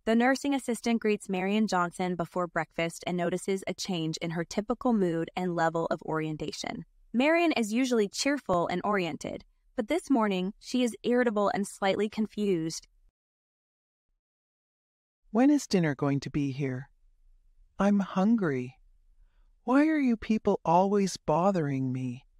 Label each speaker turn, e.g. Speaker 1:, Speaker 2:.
Speaker 1: The nursing assistant greets Marian Johnson before breakfast and notices a change in her typical mood and level of orientation. Marian is usually cheerful and oriented, but this morning she is irritable and slightly confused.
Speaker 2: When is dinner going to be here? I'm hungry. Why are you people always bothering me?